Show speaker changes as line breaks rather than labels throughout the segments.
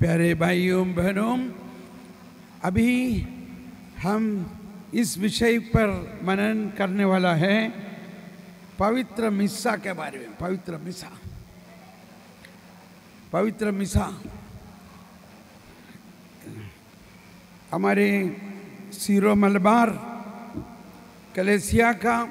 प्यारे भाइयों बहनों, अभी हम इस विषय पर मनन करने वाला है पवित्र मिसा के बारे में। पवित्र मिसा हमारे सीरो मलबार कलेसिया का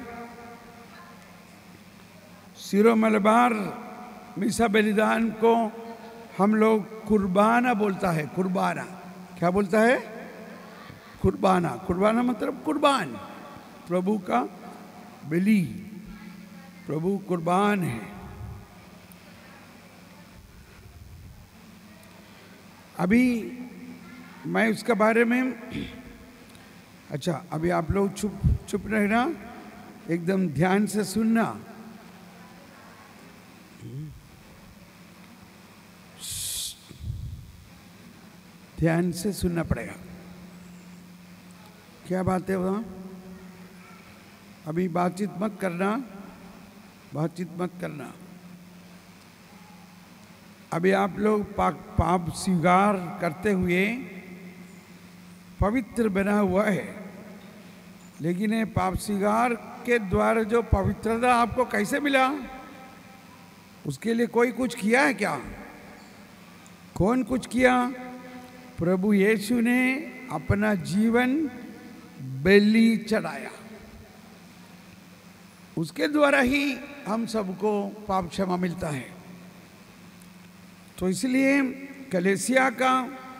सीरो मलबार मिसा बलिदान को हम लोग कुर्बाना बोलता है। कुर्बाना क्या बोलता है? कुर्बाना। कुर्बाना मतलब कुर्बान, प्रभु का बलि, प्रभु कुर्बान है। अभी मैं उसके बारे में अच्छा, अभी आप लोग चुप रहना, एकदम ध्यान से सुनना। ध्यान से सुनना पड़ेगा। क्या बात है वहाँ? अभी बातचीत मत करना। अभी आप लोग पाप स्वीकार करते हुए पवित्र बना हुआ है, लेकिन ये पाप स्वीकार के द्वारा जो पवित्रता आपको कैसे मिला, उसके लिए कोई कुछ किया है क्या? कौन कुछ किया? प्रभु यीशु ने अपना जीवन बलि चढ़ाया, उसके द्वारा ही हम सबको पाप क्षमा मिलता है। तो इसलिए कलेसिया का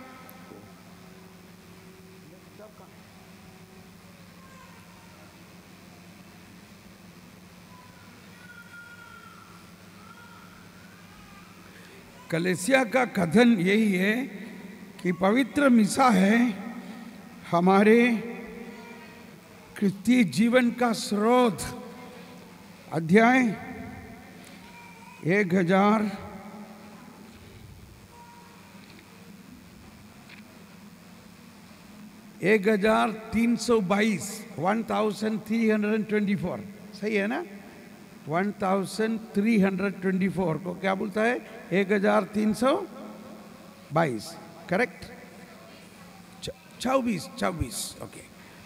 कथन यही है कि पवित्र मिसा है हमारे क्रिस्तीय जीवन का स्रोत। अध्याय 1322 1324 सही है ना? 1324 को क्या बोलता है? 1322 correct? 24 okay,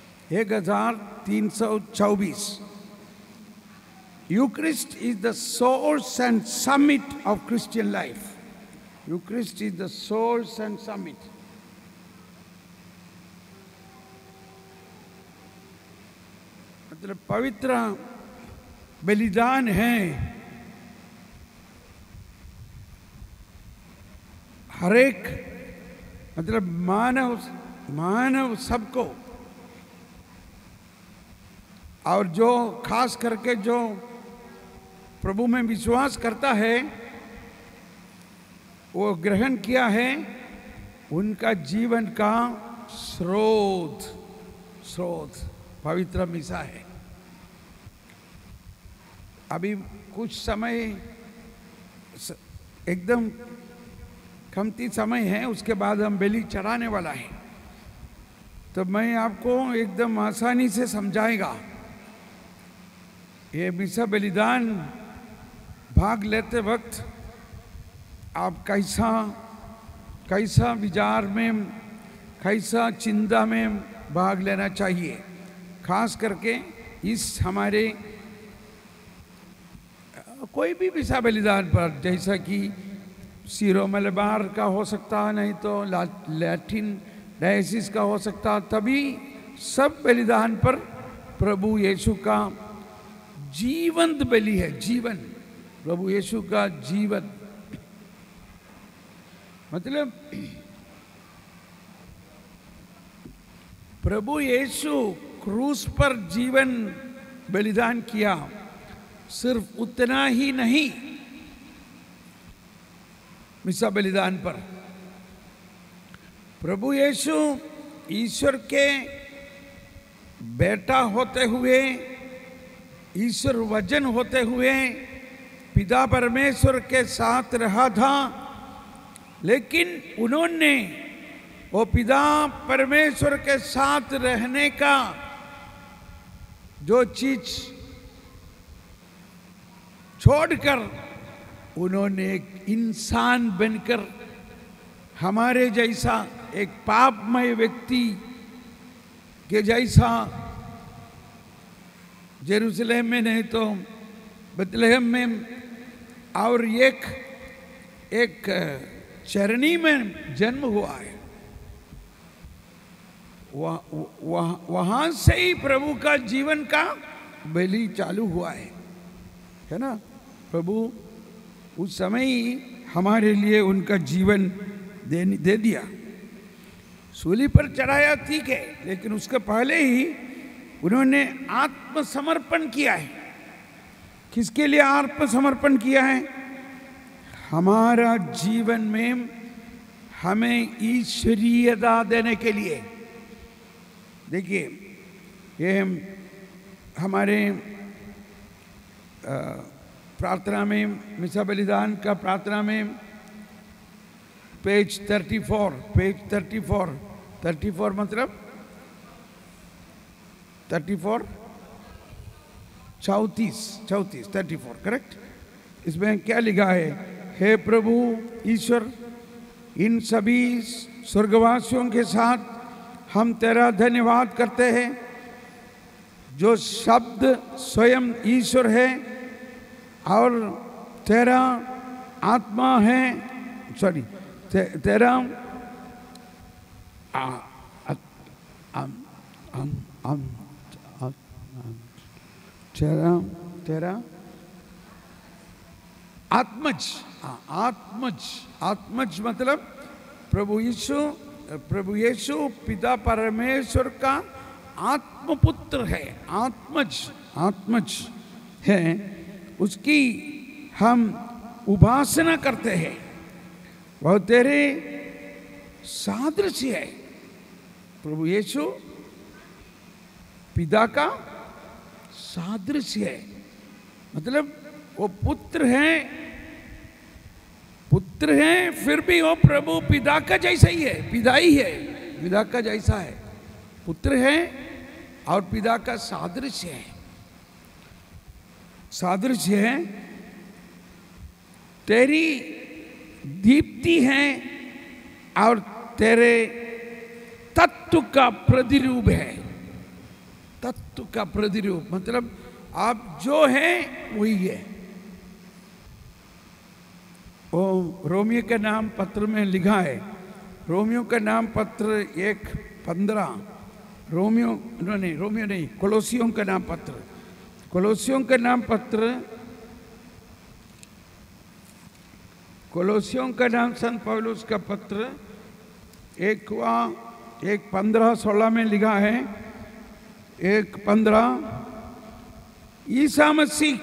1324। Eucharist is the source and summit of Christian life. Eucharist is the source and summit. मतलब पवित्र बलिदान है हर एक, मतलब मानव सबको, और जो खास करके जो प्रभु में विश्वास करता है, वो ग्रहण किया है, उनका जीवन का स्रोत पवित्र मिसा है। अभी कुछ समय, एकदम कमती समय है, उसके बाद हम बलि चढ़ाने वाला है। तो मैं आपको एकदम आसानी से समझाएगा। ये मिसा बलिदान भाग लेते वक्त आप कैसा विचार में, कैसा चिंता में भाग लेना चाहिए, खास करके इस हमारे कोई भी मिसा बलिदान पर, जैसा कि सीरो मलबार का हो सकता, नहीं तो लैटिन डायसिस का हो सकता, तभी सब बलिदान पर प्रभु यीशु का जीवंत बलि है। जीवन, प्रभु यीशु का जीवन, मतलब प्रभु यीशु क्रूस पर जीवन बलिदान किया। सिर्फ उतना ही नहीं, मिसा बलिदान पर प्रभु यीशु ईश्वर के बेटा होते हुए, ईश्वर वचन होते हुए पिता परमेश्वर के साथ रहा था, लेकिन उन्होंने वो पिता परमेश्वर के साथ रहने का जो चीज छोड़कर उन्होंने एक इंसान बनकर हमारे जैसा एक पापमय व्यक्ति के जैसा जेरूसलेम में नहीं तो बेथलेहम में और एक चरनी में जन्म हुआ है। वहां से ही प्रभु का जीवन का बलि चालू हुआ है ना। प्रभु उस समय ही हमारे लिए उनका जीवन दे दिया, सूली पर चढ़ाया, ठीक है, लेकिन उसके पहले ही उन्होंने आत्मसमर्पण किया है। किसके लिए आत्मसमर्पण किया है? हमारा जीवन में हमें ईश्वरीयता देने के लिए। देखिए, ये हमारे प्रार्थना में, मिसा बलिदान का प्रार्थना में पेज 34 मतलब 34 करेक्ट। इसमें क्या लिखा है? हे प्रभु ईश्वर, इन सभी स्वर्गवासियों के साथ हम तेरा धन्यवाद करते हैं, जो शब्द स्वयं ईश्वर है और तेरा आत्मा है, सॉरी तेरा तेरा आत्मज मतलब प्रभु यीशु पिता परमेश्वर का आत्मपुत्र है, आत्मज है, उसकी हम उपासना करते हैं। वह तेरे सादृश्य है। प्रभु यीशु पिता का सादृश्य है, मतलब वो पुत्र है, फिर भी वो प्रभु पिता का जैसा ही है, पिता का जैसा है, पुत्र है और पिता का सादृश्य है। तेरी दीप्ति है और तेरे तत्व का प्रतिरूप है। तत्व का प्रतिरूप मतलब आप जो है वही है। वो रोमियो के नाम पत्र में लिखा है, रोमियो का नाम पत्र 1:15, रोमियो नहीं, कोलोसियों का नाम पत्र, कोलोसियों का नाम संत पौलुस का पत्र 1:15-16 में लिखा है, 1:15, ईसा मसीह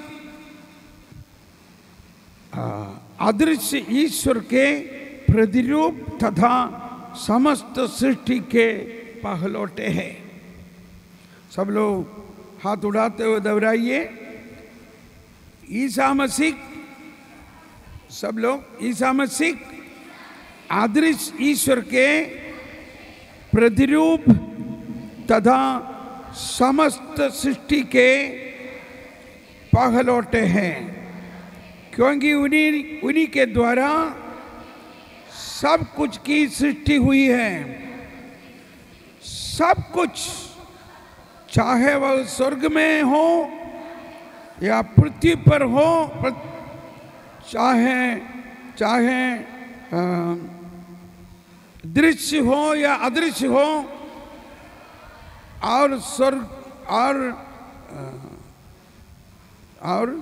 अदृश्य ईश्वर के प्रतिरूप तथा समस्त सृष्टि के पहलौठे हैं। सब लोग हाथ उठाते हुए दोहराइए, ईसा मसीह, सब लोग, ईसा मसीह अदृश्य ईश्वर के प्रतिरूप तथा समस्त सृष्टि के पहलौठे हैं, क्योंकि उन्हीं के द्वारा सब कुछ की सृष्टि हुई है। सब कुछ, चाहे वह स्वर्ग में हो या पृथ्वी पर हो, चाहे दृश्य हो या अदृश्य हो, और स्वर्ग और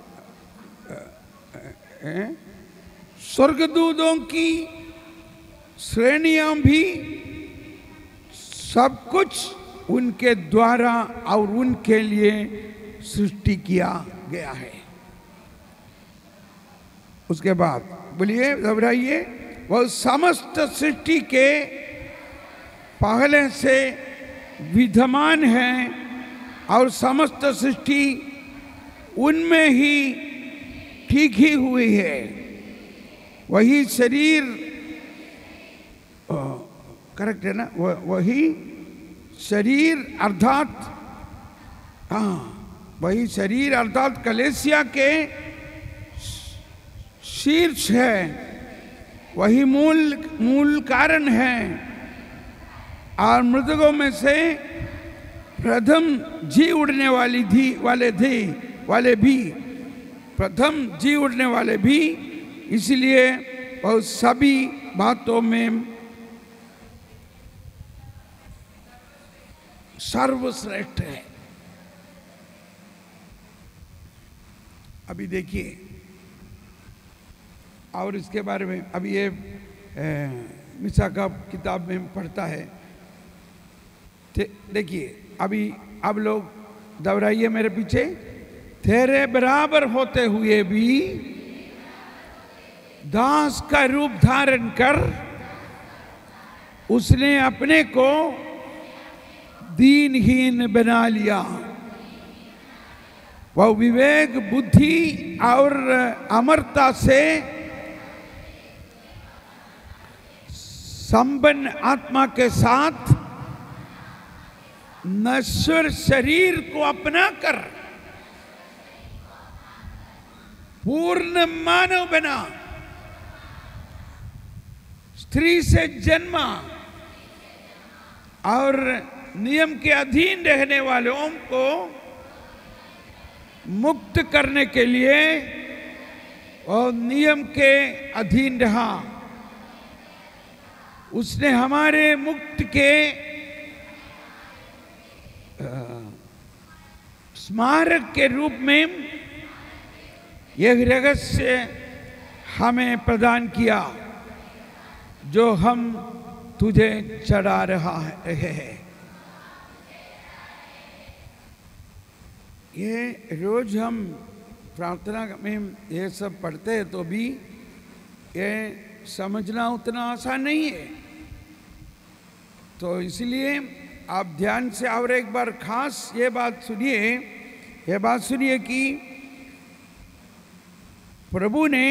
स्वर्गदूतों की श्रेणियां भी, सब कुछ उनके द्वारा और उनके लिए सृष्टि किया गया है। उसके बाद बोलिए, घबराइए, वह समस्त सृष्टि के पहले से विद्यमान है और समस्त सृष्टि उनमें ही ठीक ही हुई है। वही शरीर, करेक्ट है ना, वही शरीर अर्थात, वही शरीर अर्थात कलेसिया के शीर्ष है। वही मूल मूल कारण है। और मृतकों में से प्रथम जी उड़ने वाले भी प्रथम जी उड़ने वाले भी, इसलिए वह सभी बातों में सर्वश्रेष्ठ है। अभी देखिए, और इसके बारे में अभी ये मिसा का किताब में पढ़ता है। देखिए अभी, अब लोग दोहराइए मेरे पीछे। तेरे बराबर होते हुए भी दास का रूप धारण कर उसने अपने को दीनहीन बना लिया। वह विवेक, बुद्धि और अमरता से संपन्न आत्मा के साथ नश्वर शरीर को अपना कर पूर्ण मानव बना। स्त्री से जन्मा और नियम के अधीन रहने वालों को मुक्त करने के लिए और नियम के अधीन रहा। उसने हमारे मुक्त के स्मारक के रूप में यह रहस्य हमें प्रदान किया जो हम तुझे चढ़ा रहा है। ये रोज हम प्रार्थना में ये सब पढ़ते हैं तो भी ये समझना उतना आसान नहीं है। तो इसलिए आप ध्यान से और एक बार खास ये बात सुनिए कि प्रभु ने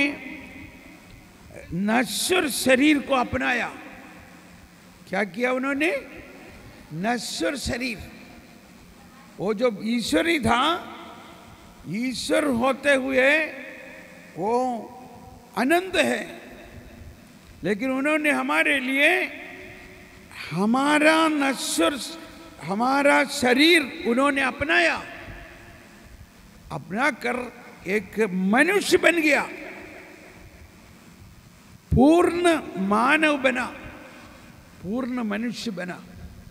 नश्वर शरीर को अपनाया। क्या किया उन्होंने? नश्वर शरीर। वो जो ईश्वरी था, ईश्वर होते हुए वो अनंत है, लेकिन उन्होंने हमारे लिए हमारा शरीर उन्होंने अपनाया। अपना कर एक मनुष्य बन गया, पूर्ण मानव बना, पूर्ण मनुष्य बना।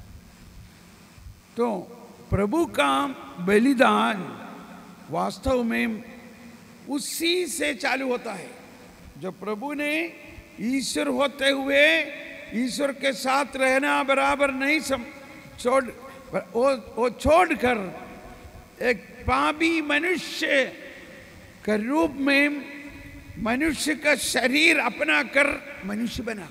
तो प्रभु का बलिदान वास्तव में उसी से चालू होता है। जो प्रभु ने ईश्वर होते हुए ईश्वर के साथ रहना बराबर नहीं छोड़कर एक पापी मनुष्य के रूप में मनुष्य का शरीर अपना कर मनुष्य बना।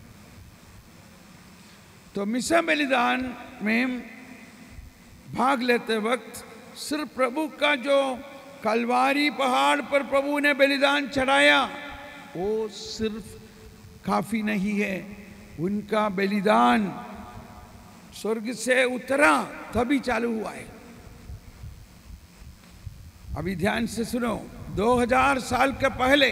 तो मिसा बलिदान में भाग लेते वक्त सिर्फ प्रभु का जो कलवारी पहाड़ पर प्रभु ने बलिदान चढ़ाया वो सिर्फ काफी नहीं है। उनका बलिदान स्वर्ग से उतरा तभी चालू हुआ है। अभी ध्यान से सुनो, 2000 साल के पहले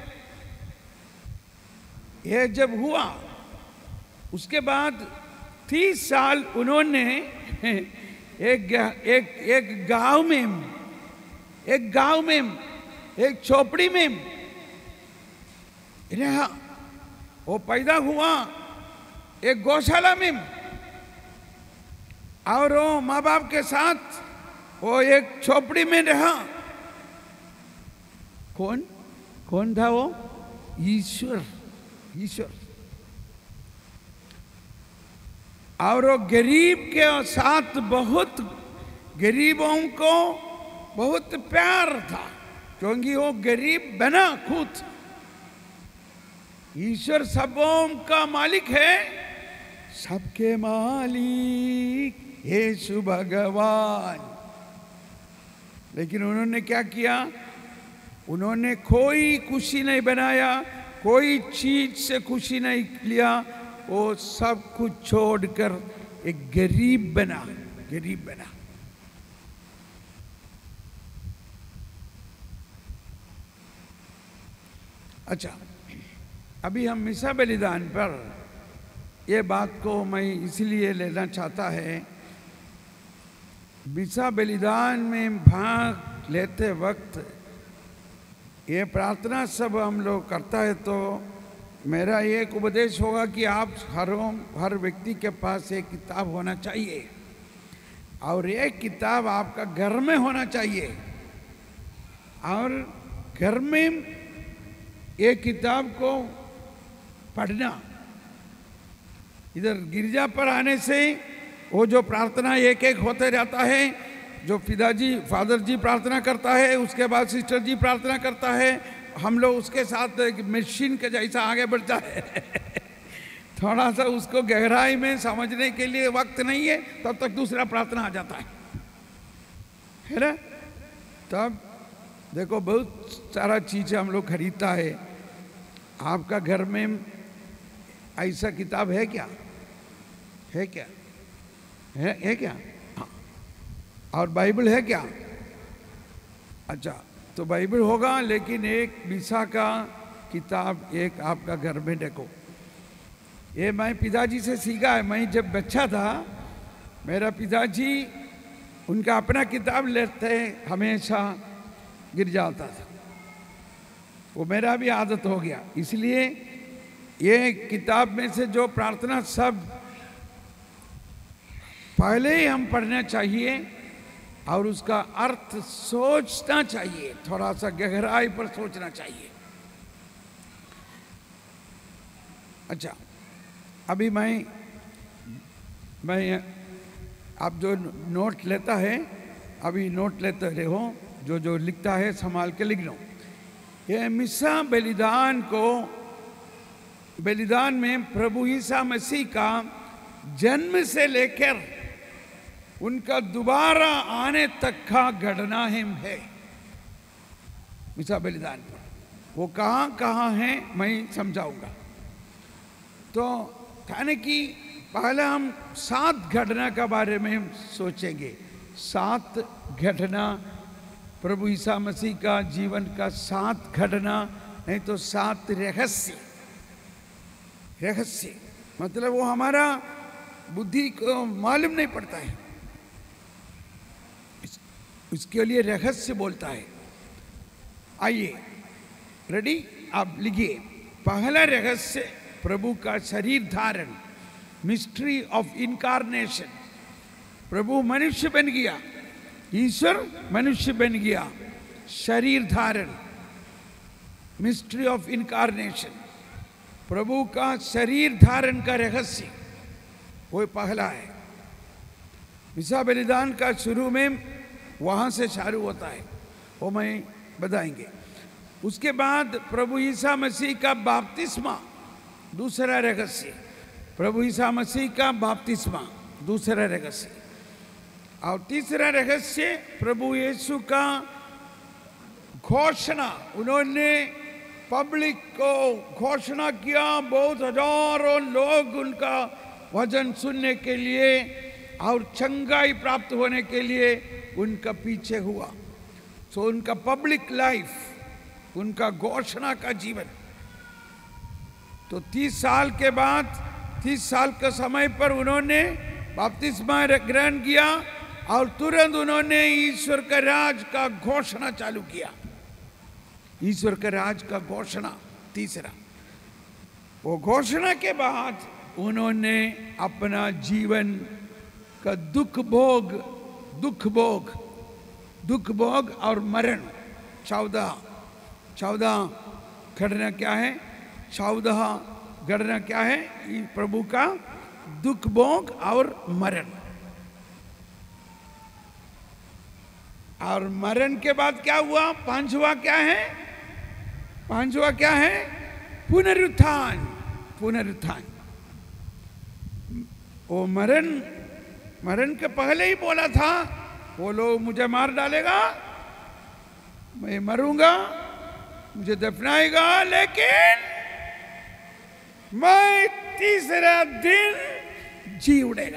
ये जब हुआ, उसके बाद 30 साल उन्होंने एक गांव में एक झोपड़ी में रहा। वो पैदा हुआ एक गौशाला में और वो माँ बाप के साथ वो एक झोपड़ी में रहा। कौन था वो? ईश्वर। और वो गरीब के साथ बहुत गरीबों को बहुत प्यार था, क्योंकि वो गरीब बना खुद। ईश्वर सबों का मालिक है, सबके मालिक यीशु भगवान। लेकिन उन्होंने क्या किया? उन्होंने कोई खुशी नहीं बनाया, कोई चीज से खुशी नहीं लिया। वो सब कुछ छोड़कर एक गरीब बना। अच्छा, अभी हम मिसा बलिदान पर ये बात को मैं इसलिए लेना चाहता है, मिसा बलिदान में भाग लेते वक्त ये प्रार्थना सब हम लोग करता है, तो मेरा एक उपदेश होगा कि आप हर व्यक्ति के पास एक किताब होना चाहिए और एक किताब आपका घर में होना चाहिए और घर में एक किताब को पढ़ना। इधर गिरजा पर आने से वो जो प्रार्थना एक एक होते रहता है, जो फादर जी प्रार्थना करता है, उसके बाद सिस्टर जी प्रार्थना करता है, हम लोग उसके साथ मशीन के जैसा आगे बढ़ता है थोड़ा सा उसको गहराई में समझने के लिए वक्त नहीं है, तब तक दूसरा प्रार्थना आ जाता है ना। तब देखो बहुत सारा चीज़ हम लोग खरीदता है। आपका घर में ऐसा किताब है क्या? है क्या? है क्या? हाँ। और बाइबल है क्या? अच्छा, तो बाइबल होगा, लेकिन एक मिसा का किताब एक आपका घर में देखो। ये मैं पिताजी से सीखा है। मैं जब बच्चा था, मेरा पिताजी उनका अपना किताब लेते हमेशा गिर जाता था, वो मेरा भी आदत हो गया। इसलिए ये किताब में से जो प्रार्थना सब पहले ही हम पढ़ना चाहिए और उसका अर्थ सोचना चाहिए, थोड़ा सा गहराई पर सोचना चाहिए। अच्छा, अभी मैं आप जो नोट लेता है, अभी नोट लेते रहो, जो लिखता है संभाल के लिख लो। ये मिसा बलिदान में प्रभु ईसा मसीह का जन्म से लेकर उनका दोबारा आने तक का घटना है मिसा बलिदान पर। वो कहाँ कहाँ है मैं समझाऊंगा। तो यानी कि पहले हम 7 घटना के बारे में सोचेंगे। 7 घटना, प्रभु ईसा मसीह का जीवन का 7 घटना, नहीं तो 7 रहस्य। मतलब वो हमारा बुद्धि को मालूम नहीं पड़ता है, इसके लिए रहस्य बोलता है। आइए, रेडी? आप लिखिए। पहला रहस्य प्रभु का शरीर धारण, मिस्ट्री ऑफ इनकारनेशन। प्रभु मनुष्य बन गया, ईश्वर मनुष्य बन गया, शरीर धारण, मिस्ट्री ऑफ इनकारनेशन। प्रभु का शरीर धारण का रहस्य वो पहला है। मिसा बलिदान का शुरू में वहां से चालू होता है, वो मैं बताएंगे। उसके बाद प्रभु ईसा मसीह का बपतिस्मा, दूसरा रहस्य। प्रभु ईसा मसीह का बपतिस्मा, दूसरा रहस्य। और तीसरा रहस्य प्रभु यीशु का घोषणा। उन्होंने पब्लिक को घोषणा किया, बहुत हजारों लोग उनका वचन सुनने के लिए और चंगाई प्राप्त होने के लिए उनका पीछे हुआ। सो उनका पब्लिक लाइफ, उनका घोषणा का जीवन। तो 30 साल के बाद, 30 साल के समय पर उन्होंने बपतिस्मा ग्रहण किया और तुरंत उन्होंने ईश्वर के राज का घोषणा चालू किया। ईश्वर के राज का घोषणा तीसरा। वो घोषणा के बाद उन्होंने अपना जीवन का दुख भोग और मरण, 14 घटना क्या है? 14 घटना क्या है? प्रभु का दुख भोग और मरण। और मरण के बाद क्या हुआ? पांचवा क्या है? पुनरुत्थान। वो मरण के पहले ही बोला था, वो लोग मुझे मार डालेगा, मैं मरूंगा, मुझे दफनाएगा, लेकिन मैं तीसरा दिन जी उड़ेगा।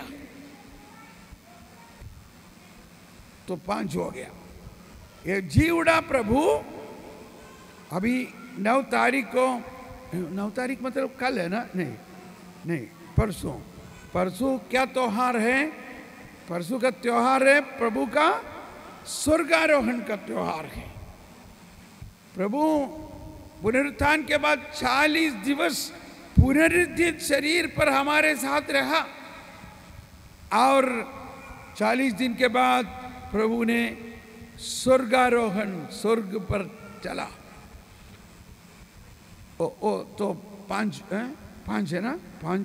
तो 5 हो गया। ये जी उड़ा प्रभु। अभी 9 तारीख को 9 तारीख मतलब कल है ना? नहीं नहीं, परसों। परसों क्या त्योहार है? परसों का त्योहार है प्रभु का स्वर्गारोहण का त्योहार है। प्रभु पुनरुत्थान के बाद 40 दिवस पुनरुत्थित शरीर पर हमारे साथ रहा और 40 दिन के बाद प्रभु ने स्वर्गारोहण, स्वर्ग पर चला। तो पांच है ना?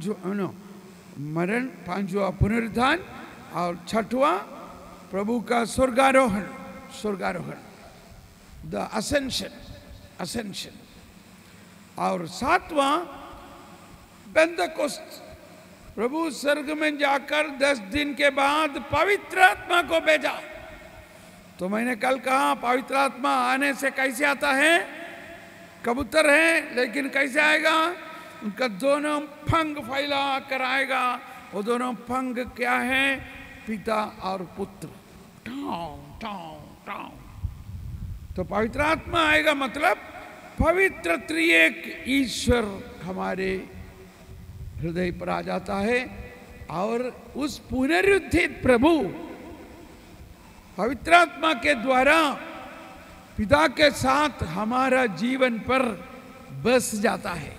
मरण, 5वां पुनरुत्थान और 6वां प्रभु का स्वर्गारोहण, स्वर्गारोहण, द असेंशन, असेंशन। और 7वां पेंटेकोस्ट, प्रभु स्वर्ग में जाकर 10 दिन के बाद पवित्र आत्मा को भेजा। तो मैंने कल कहा पवित्र आत्मा आने से कैसे आता है? कबूतर है लेकिन कैसे आएगा? उनका दोनों पंख फैला कर आएगा। वो दोनों पंख क्या है? पिता और पुत्र। Tau tau tau. तो पवित्र आत्मा आएगा मतलब पवित्र त्रिएक ईश्वर हमारे हृदय पर आ जाता है और उस पुनरुत्थित प्रभु पवित्र आत्मा के द्वारा पिता के साथ हमारा जीवन पर बस जाता है।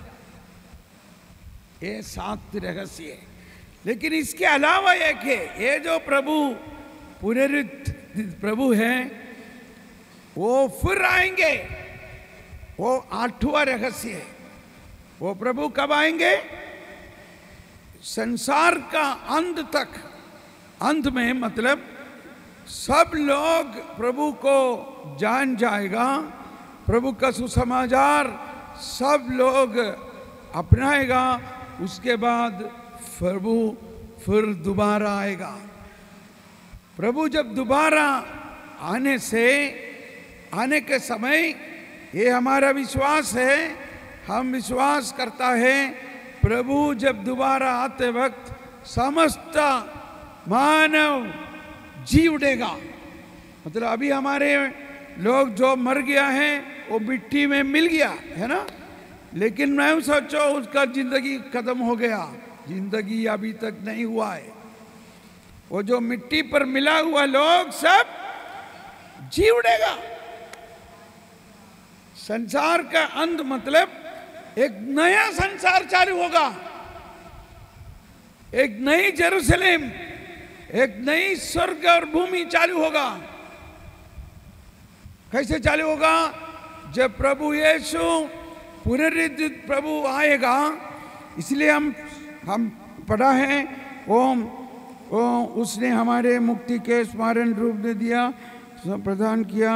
ये 7 रहस्य है। लेकिन इसके अलावा एक है, ये जो प्रभु पुनरुत्थित प्रभु है वो फिर आएंगे। वो 8वां रहस्य है। वो प्रभु कब आएंगे? संसार का अंत तक। अंत में मतलब सब लोग प्रभु को जान जाएगा, प्रभु का सुसमाचार सब लोग अपनाएगा। उसके बाद प्रभु फिर दोबारा आएगा। प्रभु जब दोबारा आने के समय, ये हमारा विश्वास है, हम विश्वास करता है प्रभु जब दोबारा आते वक्त समस्त मानव जी उठेगा। मतलब अभी हमारे लोग जो मर गया है वो मिट्टी में मिल गया है ना, लेकिन मैं सोचो उसका जिंदगी खत्म हो गया, जिंदगी अभी तक नहीं हुआ है। वो जो मिट्टी पर मिला हुआ लोग सब जी उठेगा। संसार का अंत मतलब एक नया संसार चालू होगा, एक नई जेरूसलेम, एक नई स्वर्ग और भूमि चालू होगा। कैसे चालू होगा? जब प्रभु यीशु पुनरुत्थित प्रभु आएगा। इसलिए हम पढ़ा है ओम उसने हमारे मुक्ति के स्मरण रूप दे दिया, प्रदान किया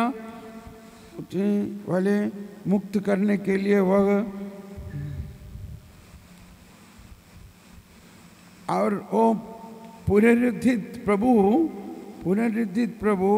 वाले मुक्त करने के लिए वह, और वो पुनरुत्थित प्रभु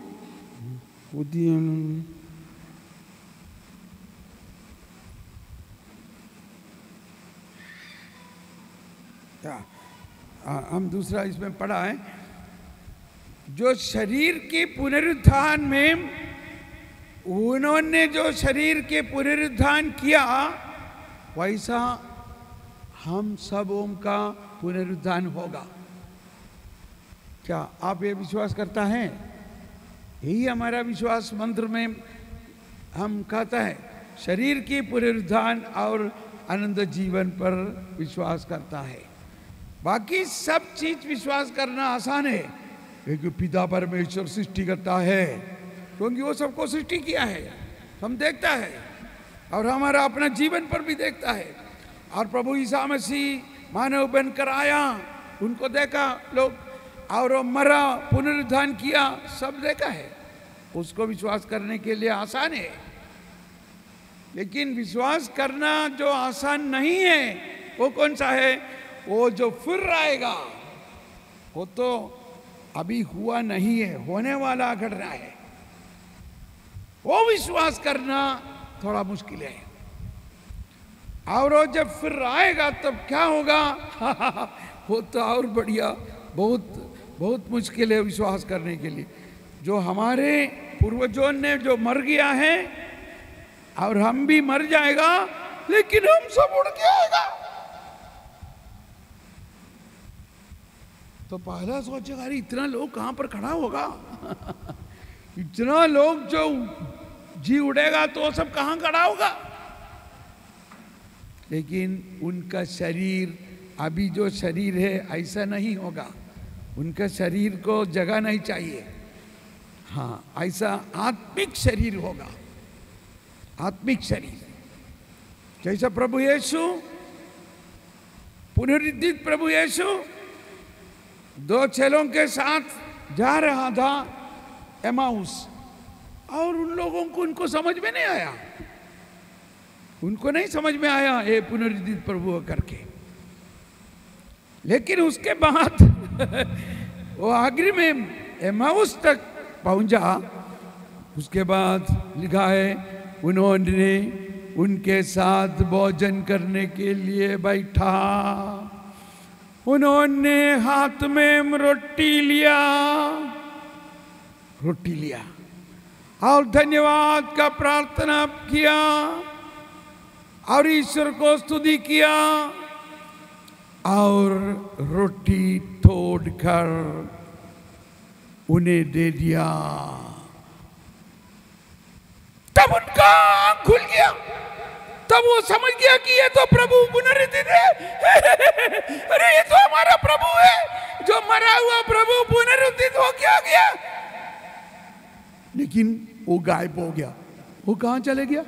हम दूसरा इसमें पढ़ा है, जो शरीर के पुनरुत्थान में उन्होंने जो शरीर के पुनरुत्थान किया वैसा हम सबों का पुनरुत्थान होगा। क्या आप ये विश्वास करता है? यही हमारा विश्वास मंत्र में हम कहता है, शरीर की पुनरुत्थान और आनंद जीवन पर विश्वास करता है। बाकी सब चीज विश्वास करना आसान है, क्योंकि पिता परमेश्वर सृष्टि करता है, क्योंकि वो सबको सृष्टि किया है, हम देखता है और हमारा अपना जीवन पर भी देखता है। और प्रभु ईसा मसीह मानव बनकर आया, उनको देखा लोग, और वो मरा, पुनरुत्थान किया, सब देखा है। उसको विश्वास करने के लिए आसान है। लेकिन विश्वास करना जो आसान नहीं है वो कौन सा है? वो जो फिर आएगा, वो तो अभी हुआ नहीं है, होने वाला घट रहा है। वो विश्वास करना थोड़ा मुश्किल है। और वो जब फिर आएगा तब क्या होगा? वो तो और बढ़िया, बहुत मुश्किल है विश्वास करने के लिए। जो हमारे पूर्वजों ने जो मर गया है और हम भी मर जाएगा, लेकिन हम सब उड़ के आएगा। तो पहला सोचेगा अरे इतना लोग कहां पर खड़ा होगा इतना लोग जो जी उड़ेगा तो सब कहां खड़ा होगा। लेकिन उनका शरीर, अभी जो शरीर है ऐसा नहीं होगा, उनका शरीर को जगह नहीं चाहिए। हाँ, ऐसा आत्मिक शरीर होगा, आत्मिक शरीर। जैसा प्रभु यीशु, पुनरुत्थित प्रभु यीशु 2 चेलों के साथ जा रहा था एमाउस, और उन लोगों को उनको समझ में नहीं आया, उनको नहीं समझ में आया ये पुनरुत्थित प्रभु करके। लेकिन उसके बाद वो आखिरी में एमाउस तक पहुंचा। उसके बाद लिखा है उन्होंने उनके साथ भोजन करने के लिए बैठा, उन्होंने हाथ में रोटी लिया और धन्यवाद का प्रार्थना किया और ईश्वर को स्तुति किया और रोटी तोड़कर उन्हें दे दिया। तब उनका आँख खुल गया, तब वो समझ गया कि ये तो प्रभु पुनरुत्थित है अरे ये तो हमारा प्रभु है, जो मरा हुआ प्रभु पुनरुत्थित हो गया। लेकिन वो गायब हो गया। वो कहां चले गया?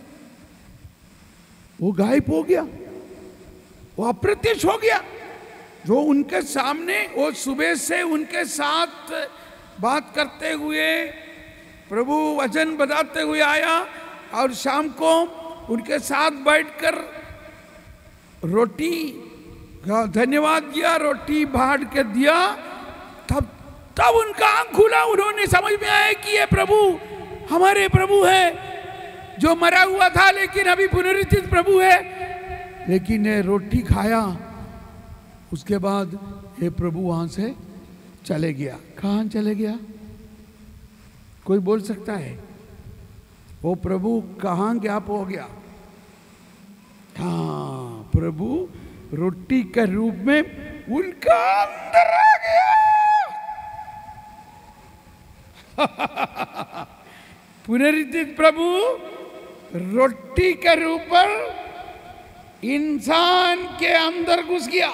वो गायब हो गया, वो अप्रत्यक्ष हो गया। जो उनके सामने, वो सुबह से उनके साथ बात करते हुए, प्रभु वचन बताते हुए आया और शाम को उनके साथ बैठकर रोटी का धन्यवाद दिया, रोटी बांट के दिया। तब उनका आंख खुला, उन्होंने समझ में आया कि ये प्रभु हमारे प्रभु है, जो मरा हुआ था लेकिन अभी पुनरुत्थित प्रभु है। लेकिन ये रोटी खाया, उसके बाद ये प्रभु वहां से चले गया। कहां चले गया? कोई बोल सकता है? वो प्रभु कहां गैप हो गया? हाँ, प्रभु रोटी के रूप में उनका अंदर आ गया। पुनरुत्थित प्रभु रोटी के रूप पर इंसान के अंदर घुस गया।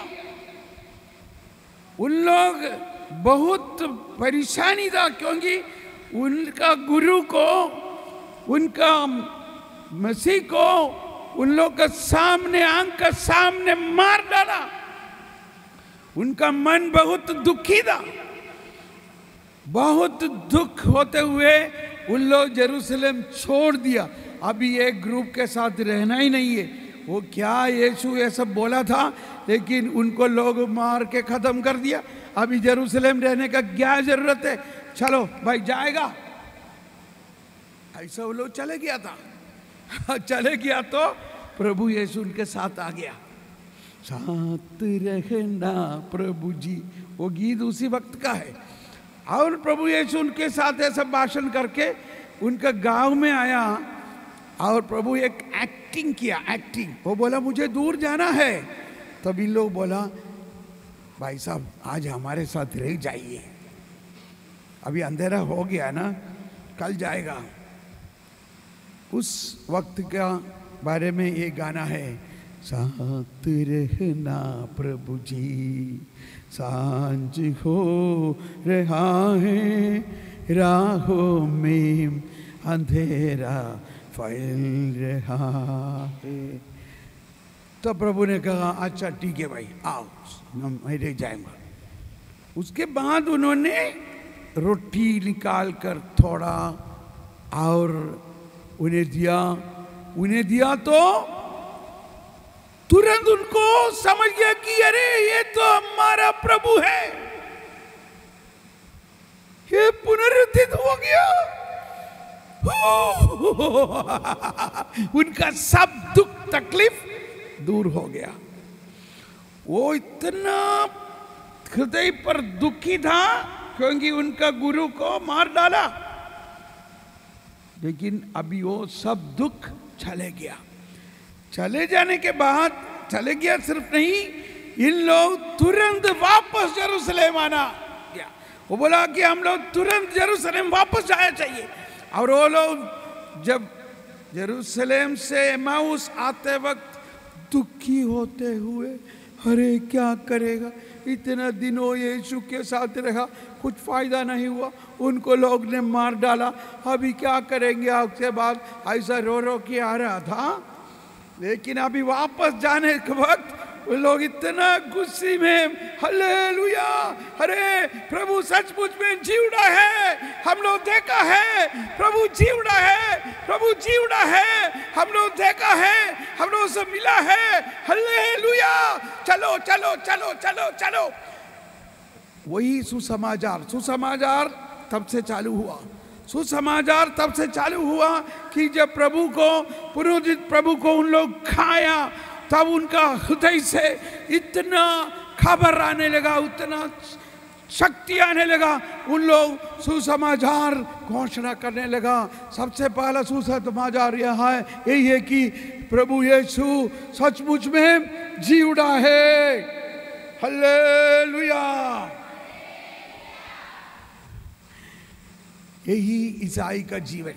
उन लोग बहुत परेशानी था, क्योंकि उनका गुरु को, उनका मसीह को उन लोग के सामने, आंख के सामने मार डाला। उनका मन बहुत दुखी था। बहुत दुख होते हुए उन लोग जेरूसलम छोड़ दिया। अभी एक ग्रुप के साथ रहना ही नहीं है। वो क्या यीशु ये सब बोला था, लेकिन उनको लोग मार के खत्म कर दिया। अभी जेरूसलम रहने का क्या जरूरत है, चलो भाई जाएगा, ऐसा वो लोग चले गया था। चले गया तो प्रभु यीशु उनके साथ आ गया। साथ रहना प्रभु जी, वो गीत उसी वक्त का है। और प्रभु यीशु उनके साथ ऐसा भाषण करके उनका गांव में आया और प्रभु एक एक्टिंग किया, एक्टिंग। वो बोला मुझे दूर जाना है। तभी लोग बोला भाई साहब आज हमारे साथ रह जाइए, अभी अंधेरा हो गया ना, कल जाएगा। उस वक्त का बारे में ये गाना है, साथ रहना प्रभु जी, सांझ हो रहा है, राहों में अंधेरा फैल रहा है। तो प्रभु ने कहा अच्छा ठीक है भाई आओ, मैं रह जाएंगा। उसके बाद उन्होंने रोटी निकाल कर थोड़ा और उन्हें दिया तो तुरंत उनको समझ गया कि अरे ये तो हमारा प्रभु है, ये पुनरुत्थित हो गया। उनका सब दुख तकलीफ दूर हो गया। वो इतना हृदय पर दुखी था क्योंकि उनका गुरु को मार डाला, लेकिन अभी वो सब दुख चले गया। चले जाने के बाद चले गया सिर्फ नहीं, इन लोग तुरंत वापस यरूशलेम आना गया। वो बोला कि हम लोग तुरंत यरूशलेम वापस जाना चाहिए। और वो लोग जब यरूशलेम से एमाउस आते वक्त दुखी होते हुए, अरे क्या करेगा, इतना दिनों यीशु के साथ रहा, कुछ फायदा नहीं हुआ, उनको लोग ने मार डाला, अभी क्या करेंगे। उसके बाद ऐसा रो रो के आ रहा था। लेकिन अभी वापस जाने के वक्त वो लोग इतना गुस्से में, हालेलुया, अरे प्रभु सचमुच में जी उड़ा है, हम लोग देखा है प्रभु जी उड़ा है, प्रभु जी उड़ा है, हम लोग देखा है, हम लोग से मिला है, हालेलुया, चलो चलो चलो चलो चलो। वही सुसमाचार, सुसमाचार तब से चालू हुआ। सुसमाचार तब से चालू हुआ कि जब प्रभु को, पुरोहित प्रभु को उन लोग खाया, तब उनका हृदय से इतना खबर आने लगा, उतना शक्ति आने लगा, उन लोग सुसमाचार घोषणा करने लगा। सबसे पहला सुसमाचार यह है, यही है कि प्रभु यीशु सचमुच में जी उड़ा है, हालेलुया। यही ईसाई का जीवन।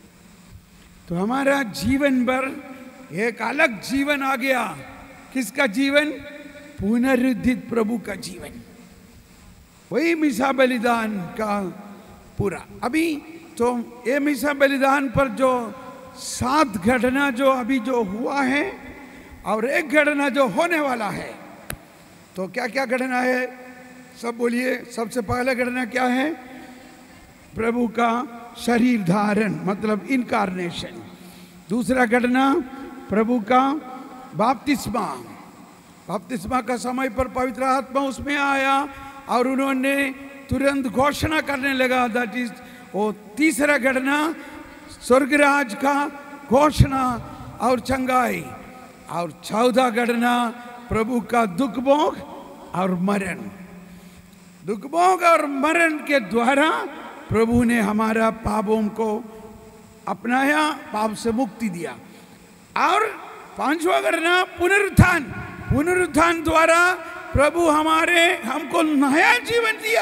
तो हमारा जीवन भर एक अलग जीवन आ गया। किसका जीवन? पुनरुत्थित प्रभु का जीवन। वही मिसा बलिदान का पूरा। अभी तो ये मिसा बलिदान पर जो 7 घटना जो अभी जो हुआ है और एक घटना जो होने वाला है, तो क्या क्या घटना है सब बोलिए। सबसे पहला घटना क्या है? प्रभु का शरीर धारण, मतलब इनकारनेशन। दूसरा घटना प्रभु का बपतिस्मा। बपतिस्मा का समय पर पवित्र आत्मा उसमें आया और उन्होंने तुरंत घोषणा करने लगा, दैट इज वो तीसरा घटना स्वर्गराज का घोषणा और चंगाई। और चौथा घटना प्रभु का दुख भोग और मरण। दुख भोग और मरण के द्वारा प्रभु ने हमारा पापों को अपनाया, पाप से मुक्ति दिया। और 5वां घटना पुनरुत्थान। पुनरुत्थान द्वारा प्रभु हमको नया जीवन दिया।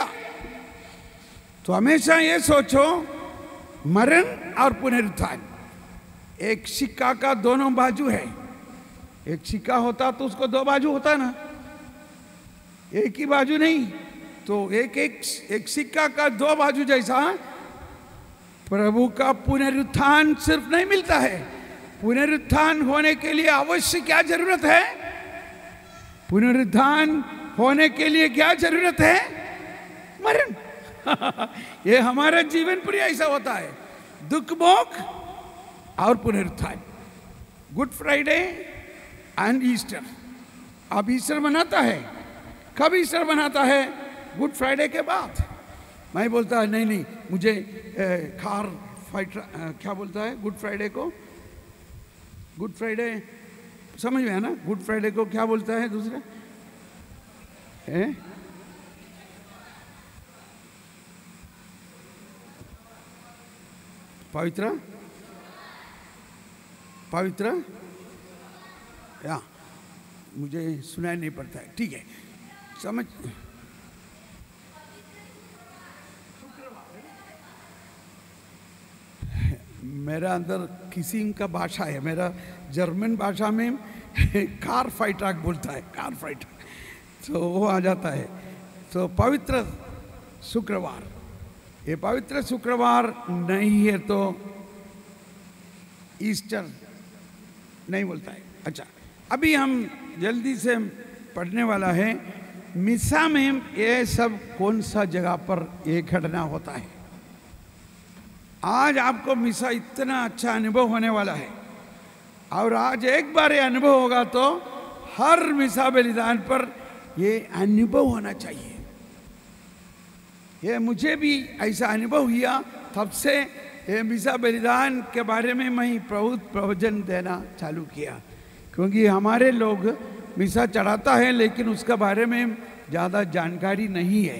तो हमेशा ये सोचो, मरण और पुनरुत्थान एक सिक्का का दोनों बाजू है। एक सिक्का होता तो उसको 2 बाजू होता ना, एक ही बाजू नहीं। तो एक सिक्का का 2 बाजू जैसा प्रभु का पुनरुत्थान सिर्फ नहीं मिलता है। पुनरुत्थान होने के लिए अवश्य क्या जरूरत है? पुनरुत्थान होने के लिए क्या जरूरत है? मरण। ये हमारा जीवन पूरी ऐसा होता है, दुख भोग और पुनरुत्थान। Good Friday and Easter. अब ईस्टर मनाता है, कब ईस्टर मनाता है? गुड फ्राइडे के बाद। मैं बोलता है नहीं मुझे कार फाइटर क्या बोलता है गुड फ्राइडे को? गुड फ्राइडे समझ में है ना? गुड फ्राइडे को क्या बोलता है दूसरा? पवित्र पवित्र या मुझे सुनाई नहीं पड़ता है, ठीक है, समझ। मेरा अंदर किसी का भाषा है, मेरा जर्मन भाषा में कार फाइटर बोलता है, कार फाइटर, तो वो आ जाता है। तो पवित्र शुक्रवार, ये पवित्र शुक्रवार नहीं है तो ईस्टर नहीं बोलता है। अच्छा, अभी हम जल्दी से पढ़ने वाला है मिसा में ये सब कौन सा जगह पर ये घटना होता है। आज आपको मिसा इतना अच्छा अनुभव होने वाला है, और आज एक बार ये अनुभव होगा तो हर मिसा बलिदान पर ये अनुभव होना चाहिए। ये मुझे भी ऐसा अनुभव हुआ, तब से ये मिसा बलिदान के बारे में मैं बहुत प्रवचन देना चालू किया, क्योंकि हमारे लोग मिसा चढ़ाता है लेकिन उसके बारे में ज़्यादा जानकारी नहीं है।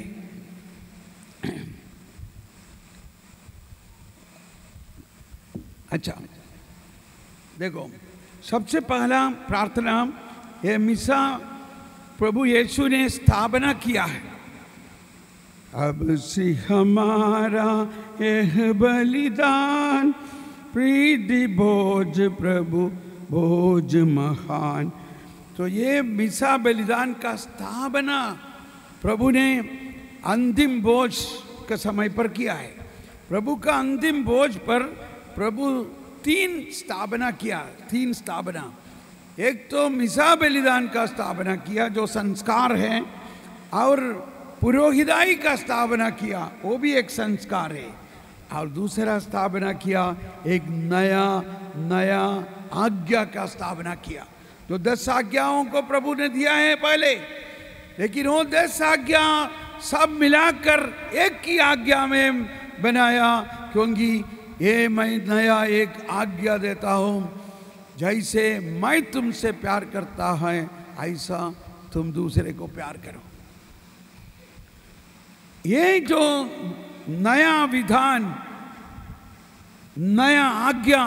अच्छा देखो, सबसे पहला प्रार्थना ये मिसा प्रभु यीशु ने स्थापना किया है। अब से हमारा यह बलिदान प्रीति भोज प्रभु भोज महान। तो ये मिसा बलिदान का स्थापना प्रभु ने अंतिम भोज के समय पर किया है। प्रभु का अंतिम भोज पर प्रभु तीन स्थापना किया, तीन स्थापना। एक तो मिसा बलिदान का स्थापना किया जो संस्कार है, और पुरोहिताई का स्थापना किया, वो भी एक संस्कार है। और दूसरा स्थापना किया एक नया आज्ञा का स्थापना किया। जो 10 आज्ञाओं को प्रभु ने दिया है पहले, लेकिन वो 10 आज्ञा सब मिलाकर एक ही आज्ञा में बनाया, क्योंकि ये मैं नया एक आज्ञा देता हूँ, जैसे मैं तुमसे प्यार करता है ऐसा तुम दूसरे को प्यार करो। ये जो नया विधान, नया आज्ञा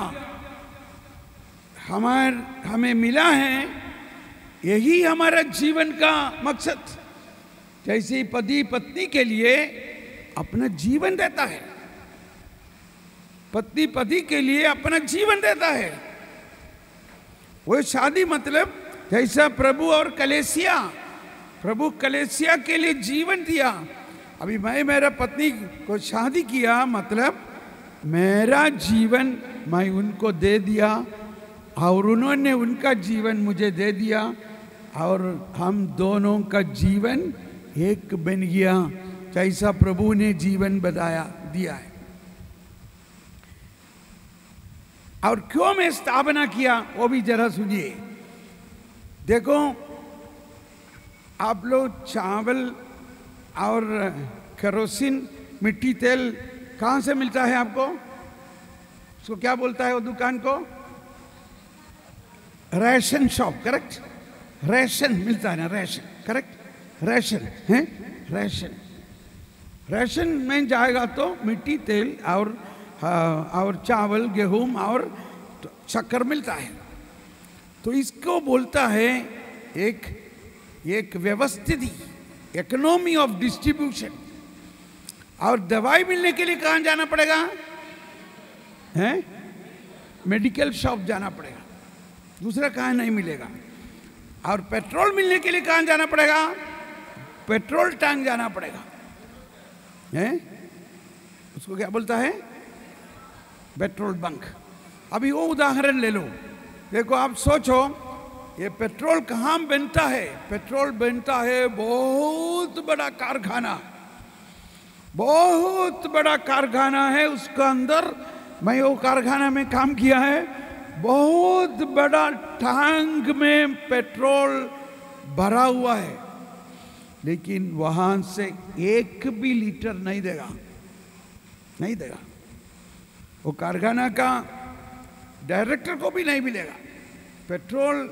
हमें मिला है, यही हमारा जीवन का मकसद। जैसे पति पत्नी के लिए अपना जीवन देता है, पत्नी पति के लिए अपना जीवन देता है, वो शादी मतलब जैसा प्रभु और कलेसिया, प्रभु कलेसिया के लिए जीवन दिया। अभी मैं मेरा पत्नी को शादी किया, मतलब मेरा जीवन मैं उनको दे दिया और उन्होंने उनका जीवन मुझे दे दिया, और हम दोनों का जीवन एक बन गया, जैसा प्रभु ने जीवन बताया दिया है। और क्यों मैं स्थापना किया वो भी जरा सुनिए। देखो, आप लोग चावल और केरोसिन, मिट्टी तेल कहाँ से मिलता है आपको? उसको क्या बोलता है वो दुकान को? Ration shop, correct? राशन मिलता है ना, राशन, करेक्ट? राशन है, राशन। राशन में जाएगा तो मिट्टी तेल और चावल, गेहूं और शक्कर मिलता है। तो इसको बोलता है एक व्यवस्थिति, इकोनॉमी ऑफ डिस्ट्रीब्यूशन। और दवाई मिलने के लिए कहाँ जाना पड़ेगा? हैं? मेडिकल शॉप जाना पड़ेगा, दूसरा कहाँ नहीं मिलेगा। और पेट्रोल मिलने के लिए कहाँ जाना पड़ेगा? पेट्रोल टैंक जाना पड़ेगा, हैं? उसको क्या बोलता है? Petrol bunk. अभी वो उदाहरण ले लो। देखो, आप सोचो, ये पेट्रोल कहाँ बनता है? पेट्रोल बनता है बहुत बड़ा कारखाना, बहुत बड़ा कारखाना है। उसका अंदर मैं वो कारखाना में काम किया है, बहुत बड़ा टैंक में पेट्रोल भरा हुआ है, लेकिन वहां से 1 भी लीटर नहीं देगा, नहीं देगा। वो कारखाना का डायरेक्टर को भी नहीं मिलेगा। पेट्रोल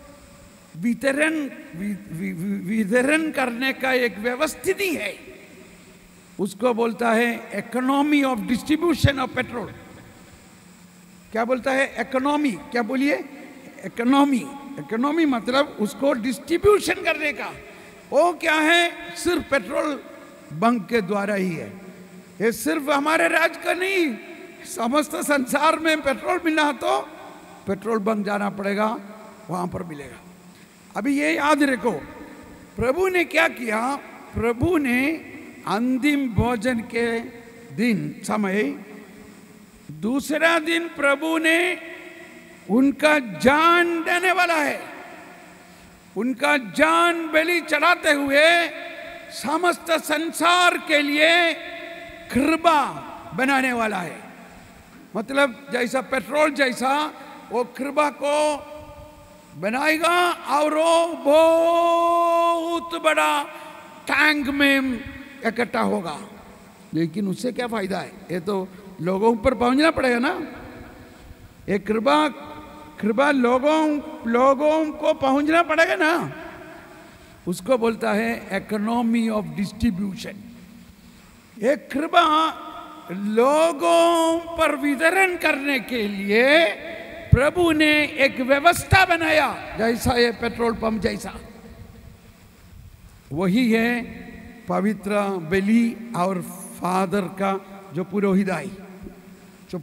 वितरण करने का एक व्यवस्थिति है, उसको बोलता है economy of distribution of petrol. क्या बोलता है? इकोनॉमी। क्या बोलिए? इकोनॉमी। इकोनॉमी मतलब उसको डिस्ट्रीब्यूशन करने का। वो क्या है? सिर्फ पेट्रोल बंक के द्वारा ही है। ये सिर्फ हमारे राज्य का नहीं, समस्त संसार में पेट्रोल मिलना तो पेट्रोल बंक जाना पड़ेगा, वहां पर मिलेगा। अभी ये याद रखो, प्रभु ने क्या किया? प्रभु ने अंतिम भोजन के दिन समय, दूसरा दिन प्रभु ने उनका जान देने वाला है, उनका जान बलि चढ़ाते हुए समस्त संसार के लिए कृपा बनाने वाला है। मतलब जैसा पेट्रोल जैसा वो कृपा को बनाएगा और वो बहुत बड़ा टैंक में इकट्ठा होगा। लेकिन उससे क्या फायदा है? ये तो लोगों पर पहुंचना पड़ेगा ना। ये कृपा लोगों को पहुंचना पड़ेगा ना। उसको बोलता है इकोनॉमी ऑफ डिस्ट्रीब्यूशन। ये कृपा लोगों पर वितरण करने के लिए प्रभु ने एक व्यवस्था बनाया, जैसा ये पेट्रोल पंप जैसा, वही है पवित्र बलि और फादर का जो पुरोहिताई। जो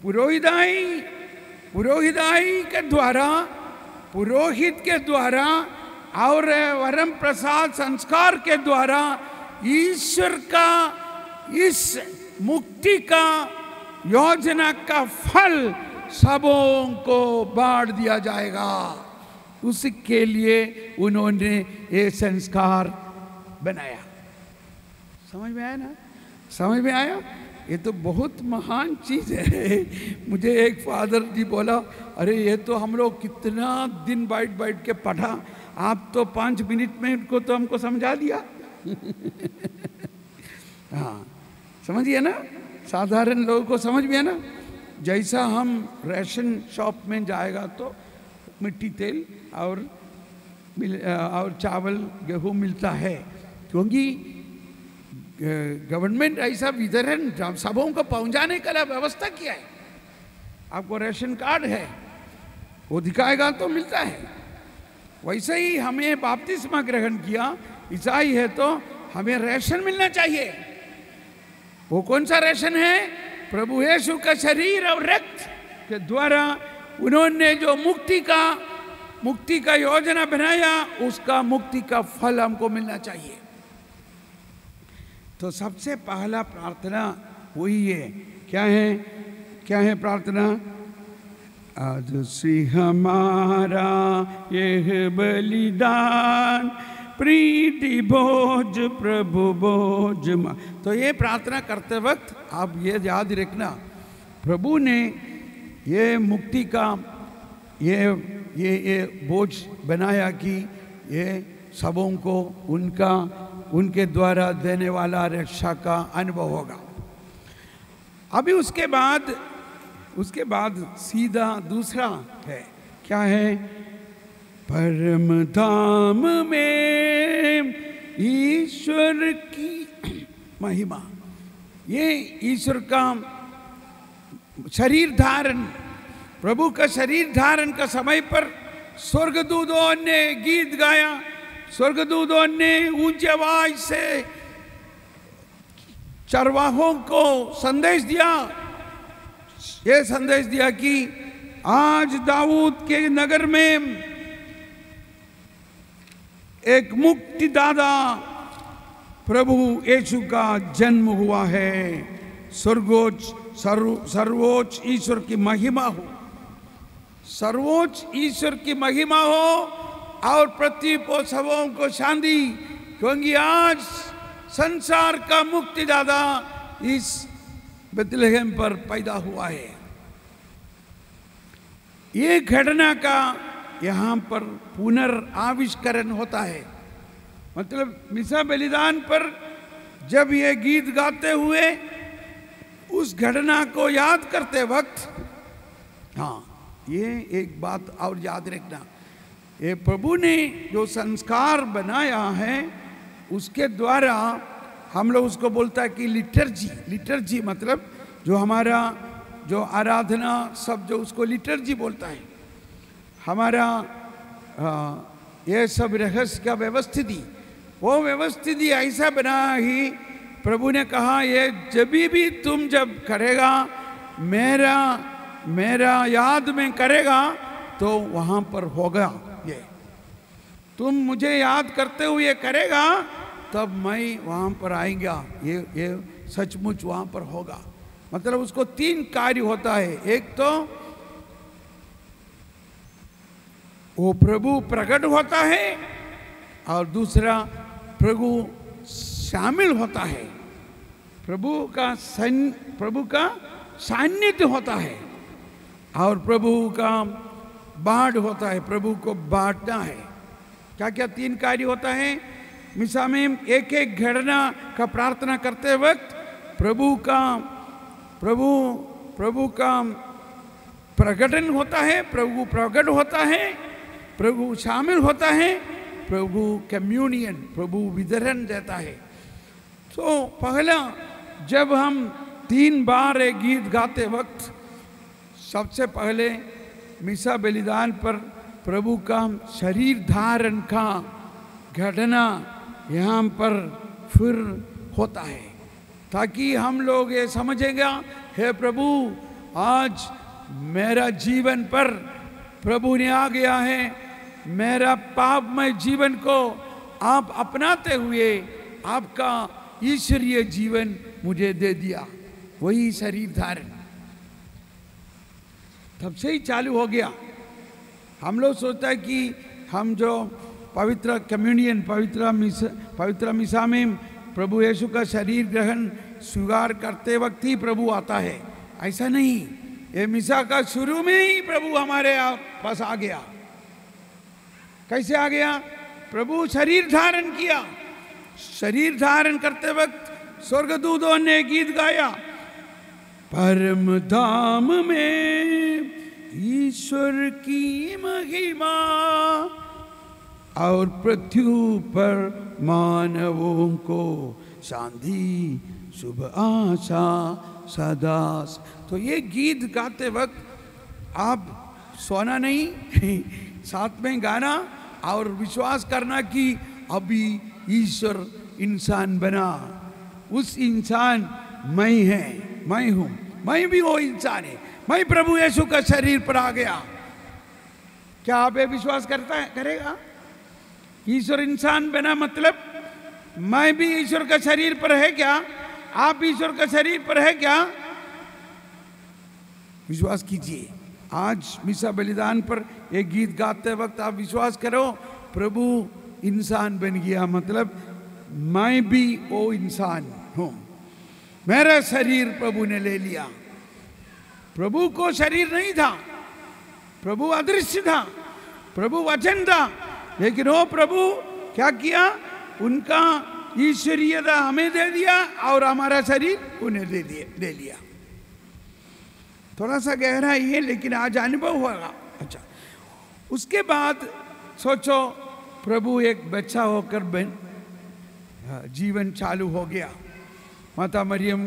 पुरोहिताई के द्वारा, पुरोहित के द्वारा और वरम प्रसाद संस्कार के द्वारा ईश्वर का इस मुक्ति का योजना का फल सबों को बांट दिया जाएगा। उसके लिए उन्होंने ये संस्कार बनाया। समझ में आया ना? समझ में आया? ये तो बहुत महान चीज है। मुझे एक फादर जी बोला, अरे ये तो हम लोग कितना दिन बैठ के पढ़ा, आप तो 5 मिनट में इनको तो हमको समझा दिया। हाँ, समझिए ना, साधारण लोगों को समझ में है ना। जैसा हम राशन शॉप में जाएगा तो मिट्टी तेल और चावल गेहूँ मिलता है, क्योंकि गवर्नमेंट ऐसा वितरण सबों को पहुंचाने के लिए व्यवस्था किया है। आपको राशन कार्ड है, वो दिखाएगा तो मिलता है। वैसे ही हमें बपतिस्मा ग्रहण किया, ईसाई है तो हमें राशन मिलना चाहिए। वो कौन सा राशन है? प्रभु यीशु का शरीर और रक्त के द्वारा उन्होंने जो मुक्ति का योजना बनाया, उसका मुक्ति का फल हमको मिलना चाहिए। तो सबसे पहला प्रार्थना वही है। क्या है प्रार्थना? आज से हमारा यह बलिदान प्रीति भोज प्रभु भोज। तो ये प्रार्थना करते वक्त आप ये याद रखना, प्रभु ने ये मुक्ति का ये बोझ बनाया कि ये सबों को उनके द्वारा देने वाला रक्षा का अनुभव होगा। अभी उसके बाद सीधा दूसरा है। क्या है? परम धाम में ईश्वर की महिमा। ये ईश्वर का शरीर धारण, प्रभु का शरीर धारण का समय पर स्वर्गदूतों ने गीत गाया, स्वर्गदूतों ने ऊंची आवाज से चरवाहों को संदेश दिया। ये संदेश दिया कि आज दाऊद के नगर में एक मुक्तिदाता प्रभु यीशु का जन्म हुआ है। सर्वोच्च ईश्वर की महिमा हो, सर्वोच्च ईश्वर की महिमा हो और पृथ्वी पर सबों को शांति, क्योंकि आज संसार का मुक्तिदाता इस बेथलेहम पर पैदा हुआ है। ये घटना का यहाँ पर पुनर्आविष्करण होता है। मतलब मिसा बलिदान पर जब ये गीत गाते हुए उस घटना को याद करते वक्त, हाँ, ये एक बात और याद रखना, ये प्रभु ने जो संस्कार बनाया है उसके द्वारा हम लोग उसको बोलता है कि लिटर्जी मतलब जो हमारा जो आराधना सब जो उसको लिटर्जी बोलता है। हमारा ये सब रहस्य का व्यवस्थिति, वो व्यवस्थिति ऐसा बना ही प्रभु ने कहा ये जब भी तुम जब करेगा मेरा याद में करेगा तो वहाँ पर होगा। ये तुम मुझे याद करते हुए करेगा तब मैं वहाँ पर आएगा, ये सचमुच वहाँ पर होगा। मतलब उसको 3 कार्य होता है। एक तो वो प्रभु प्रकट होता है और दूसरा प्रभु शामिल होता है, प्रभु का सान्निध्य होता है और प्रभु का बाढ़ होता है, प्रभु को बांटना है। क्या क्या 3 कार्य होता है? मिसा में एक एक घटना का प्रार्थना करते वक्त प्रभु का प्रकटन होता है, प्रभु प्रकट होता है, प्रभु शामिल होता है, प्रभु कम्युनियन, प्रभु वितरण देता है। तो पहला जब हम 3 बार एक गीत गाते वक्त सबसे पहले मिसा बलिदान पर प्रभु का शरीर धारण का घटना यहाँ पर फिर होता है, ताकि हम लोग ये समझेगा, हे प्रभु आज मेरा जीवन पर प्रभु ने आ गया है, मेरा पापमय जीवन को आप अपनाते हुए आपका ईश्वरीय जीवन मुझे दे दिया। वही शरीर धारण तब से ही चालू हो गया। हम लोग सोचता है कि हम जो पवित्र कम्युनियन पवित्र मिसा में प्रभु यीशु का शरीर ग्रहण स्वीकार करते वक्त ही प्रभु आता है, ऐसा नहीं। ये मिसा का शुरू में ही प्रभु हमारे पास आ गया। कैसे आ गया? प्रभु शरीर धारण किया। शरीर धारण करते वक्त स्वर्गदूतों ने गीत गाया, परम धाम में ईश्वर की महिमा और पृथ्वी पर मानवों को शांति शुभ आशा सदा। तो ये गीत गाते वक्त आप सोना नहीं, साथ में गाना और विश्वास करना कि अभी ईश्वर इंसान बना। उस इंसान मैं है, मैं हूं, मैं भी वो इंसान है, मैं प्रभु यीशु का शरीर पर आ गया। क्या आप ये विश्वास करेगा? ईश्वर इंसान बना मतलब मैं भी ईश्वर का शरीर पर है क्या? आप ईश्वर का शरीर पर है क्या? विश्वास कीजिए। आज मिसा बलिदान पर एक गीत गाते वक्त आप विश्वास करो, प्रभु इंसान बन गया, मतलब मैं भी वो इंसान हूं। मेरा शरीर प्रभु ने ले लिया। प्रभु को शरीर नहीं था, प्रभु अदृश्य था, प्रभु वचन था, लेकिन वो प्रभु क्या किया? उनका ईश्वरीयता हमें दे दिया और हमारा शरीर उन्हें दे लिया। थोड़ा सा गहरा ही है, लेकिन आज अनुभव होगा। अच्छा, उसके बाद सोचो प्रभु एक बच्चा होकर जीवन चालू हो गया। माता मरियम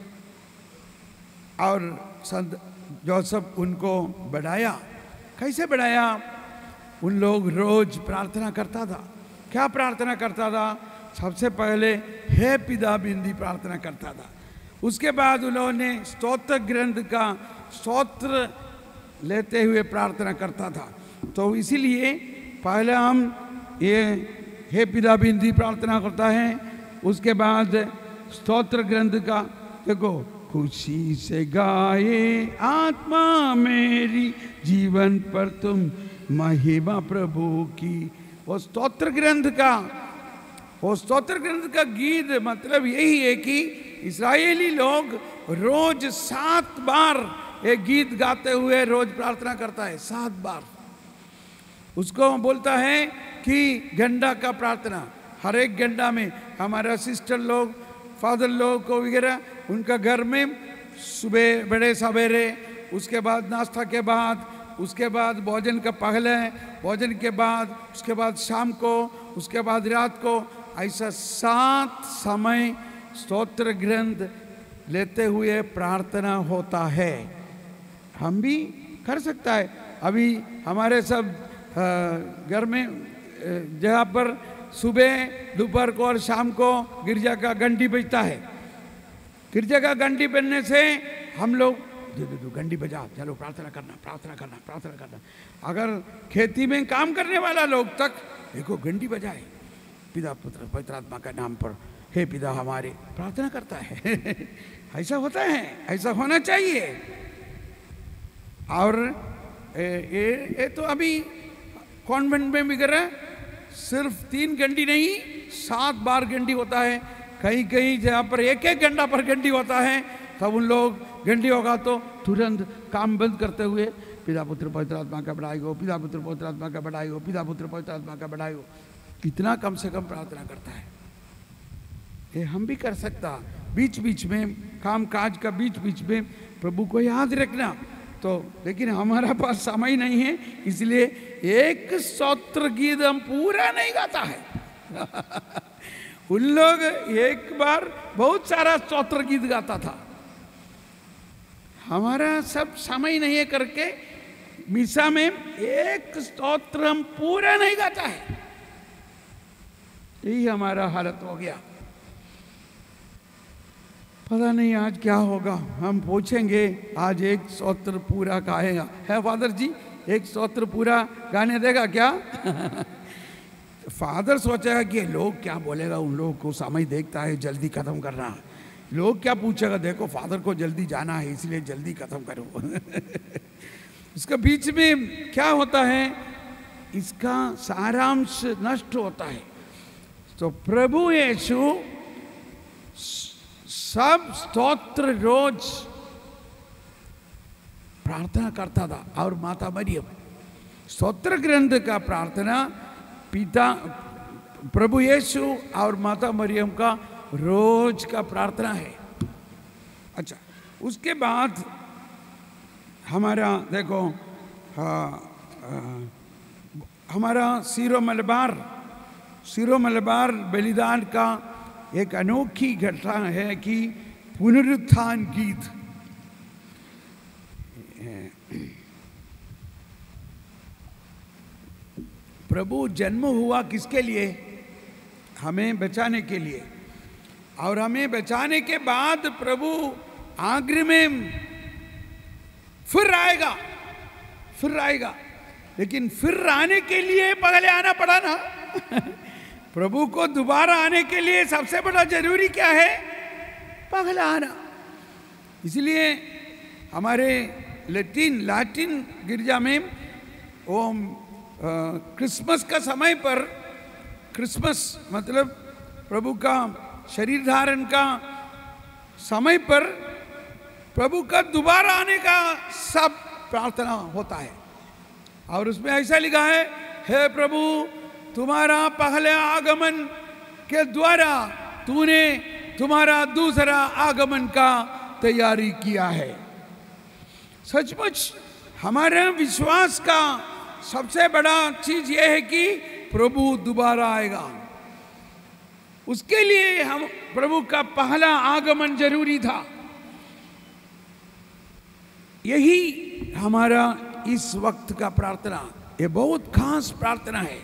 और संत जोसेफ उनको बढ़ाया। कैसे बढ़ाया? उन लोग रोज प्रार्थना करता था। क्या प्रार्थना करता था? सबसे पहले हे पिता बिंदी प्रार्थना करता था। उसके बाद उन्होंने स्तोत्र ग्रंथ का स्तोत्र लेते हुए प्रार्थना करता था। तो इसीलिए पहले हम ये हे पिता बिंदी प्रार्थना करता है, उसके बाद स्तोत्र ग्रंथ का। देखो, खुशी से गाए आत्मा मेरी, जीवन पर तुम महिमा प्रभु की। वो स्तोत्र ग्रंथ का गीत मतलब यही है कि इस्राएली लोग रोज 7 बार एक गीत गाते हुए रोज प्रार्थना करता है। 7 बार उसको बोलता है कि घंटा का प्रार्थना। हर एक घंटा में हमारा सिस्टर लोग, फादर लोग को वगैरह उनका घर में सुबह बड़े सवेरे, उसके बाद नाश्ता के बाद, उसके बाद भोजन का पहले, भोजन के बाद, उसके बाद शाम को, उसके बाद रात को, ऐसा 7 समय स्तोत्र ग्रंथ लेते हुए प्रार्थना होता है। हम भी कर सकता है। अभी हमारे सब घर में जहाँ पर सुबह, दोपहर को और शाम को गिरजा का घंटी बजता है। गिरजा का घंटी बजने से हम लोग घंटी बजा, चलो प्रार्थना करना, प्रार्थना करना, प्रार्थना करना। अगर खेती में काम करने वाला लोग तक देखो घंटी बजाए, पिता पुत्र पवित्र आत्मा का नाम पर हे पिता हमारे, प्रार्थना करता है। ऐसा होता है, ऐसा होना चाहिए। और ये तो अभी कॉन्वेंट में वगैरह सिर्फ 3 घंटी नहीं, 7 बार घंटी होता है। कहीं कहीं जहाँ पर 1-1 घंटा पर घंटी होता है, तब उन लोग घंटी होगा तो तुरंत काम बंद करते हुए पिता पुत्र पवित्र आत्मा का बड़ाई हो, पिता पुत्र पवित्र आत्मा का बड़ाई हो, पिता पुत्र पवित्र आत्मा का बड़ाई हो। कितना कम से कम प्रार्थना करता है। ये हम भी कर सकता। बीच बीच में काम काज का बीच बीच में प्रभु को याद रखना। तो लेकिन हमारा पास समय नहीं है, इसलिए एक स्तोत्र गीत हम पूरा नहीं गाता है। उन लोग एक बार बहुत सारा स्तोत्र गीत गाता था। हमारा सब समय नहीं है करके मिसा में एक स्तोत्र हम पूरा नहीं गाता है। यही हमारा हालत हो गया। पता नहीं आज क्या होगा। हम पूछेंगे आज एक स्तोत्र पूरा गाएगा है फादर जी, एक स्तोत्र पूरा गाने देगा क्या? फादर सोचेगा कि लोग क्या बोलेगा, उन लोगों को समय देखता है जल्दी खत्म करना है। लोग क्या पूछेगा, देखो फादर को जल्दी जाना है इसलिए जल्दी खत्म करो। इसका बीच में क्या होता है, इसका सारांश नष्ट होता है। तो प्रभु यीशु सब स्तोत्र रोज प्रार्थना करता था। और माता मरियम स्तोत्र ग्रंथ का प्रार्थना पिता प्रभु यीशु और माता मरियम का रोज का प्रार्थना है। अच्छा, उसके बाद हमारा देखो हमारा सीरो मलबार बलिदान का एक अनोखी घटना है कि पुनरुत्थान गीत। प्रभु जन्म हुआ किसके लिए? हमें बचाने के लिए। और हमें बचाने के बाद प्रभु आखिर में फिर आएगा। लेकिन फिर आने के लिए पहले आना पड़ा ना। प्रभु को दोबारा आने के लिए सबसे बड़ा जरूरी क्या है? पहले आना। इसलिए हमारे लैटिन गिरजा में वो क्रिसमस का समय पर, क्रिसमस मतलब प्रभु का शरीर धारण का समय पर प्रभु का दोबारा आने का सब प्रार्थना होता है। और उसमें ऐसा लिखा है, हे प्रभु तुम्हारा पहले आगमन के द्वारा तूने तुम्हारा दूसरा आगमन का तैयारी किया है। सचमुच हमारे विश्वास का सबसे बड़ा चीज यह है कि प्रभु दोबारा आएगा। उसके लिए हम प्रभु का पहला आगमन जरूरी था। यही हमारा इस वक्त का प्रार्थना, ये बहुत खास प्रार्थना है।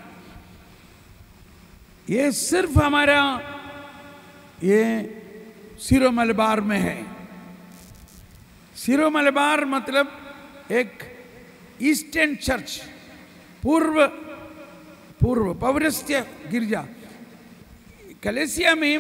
ये सिर्फ हमारा ये सीरो मलबार में है। सीरो मलबार मतलब एक ईस्टर्न चर्च, पूर्व पौरस्त्य गिरजा। कलेसिया में